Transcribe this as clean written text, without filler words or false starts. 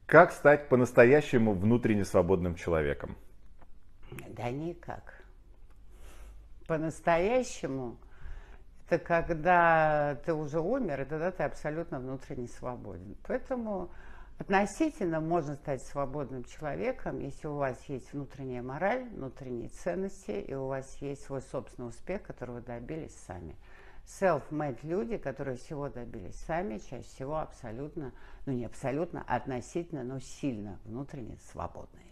Как стать по-настоящему внутренне свободным человеком? Да никак. По-настоящему это когда ты уже умер, и тогда ты абсолютно внутренне свободен. Поэтому относительно можно стать свободным человеком, если у вас есть внутренняя мораль, внутренние ценности, и у вас есть свой собственный успех, которого вы добились сами. Self-made люди, которые всего добились сами, чаще всего абсолютно, ну не абсолютно, а относительно, но сильно внутренне свободные.